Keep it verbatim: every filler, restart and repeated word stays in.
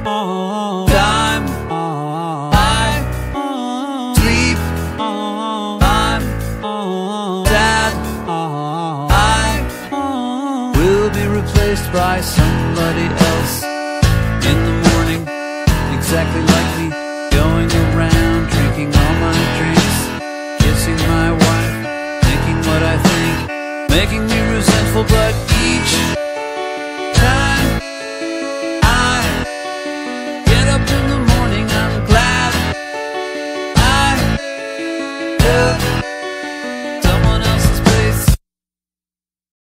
time, I sleep, I'm sad, I will be replaced by somebody else in the morning, exactly like me.